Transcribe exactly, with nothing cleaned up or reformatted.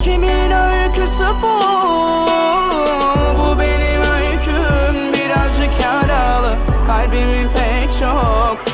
Kimin öyküsü bu? Bu benim öyküm, birazcık yaralı, kalbimin pek çok